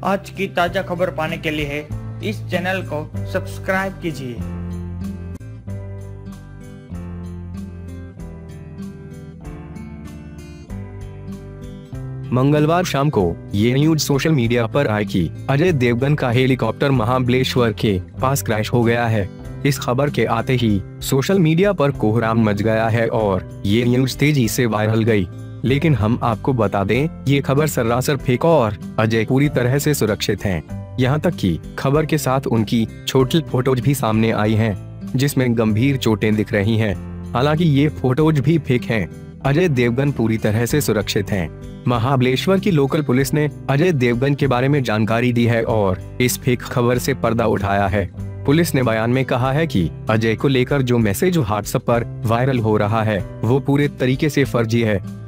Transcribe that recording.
आज की ताजा खबर पाने के लिए इस चैनल को सब्सक्राइब कीजिए। मंगलवार शाम को ये न्यूज सोशल मीडिया पर आई कि अजय देवगन का हेलीकॉप्टर महाबलेश्वर के पास क्रैश हो गया है। इस खबर के आते ही सोशल मीडिया पर कोहराम मच गया है और ये न्यूज तेजी से वायरल गई। लेकिन हम आपको बता दें, ये खबर सरासर फेक और अजय पूरी तरह से सुरक्षित हैं। यहाँ तक कि खबर के साथ उनकी छोटी फोटोज भी सामने आई हैं, जिसमें गंभीर चोटें दिख रही हैं। हालांकि ये फोटोज भी फेक हैं। अजय देवगन पूरी तरह से सुरक्षित हैं। महाबलेश्वर की लोकल पुलिस ने अजय देवगन के बारे में जानकारी दी है और इस फेक खबर से पर्दा उठाया है। पुलिस ने बयान में कहा है कि अजय को लेकर जो मैसेज व्हाट्सएप पर वायरल हो रहा है वो पूरे तरीके से फर्जी है।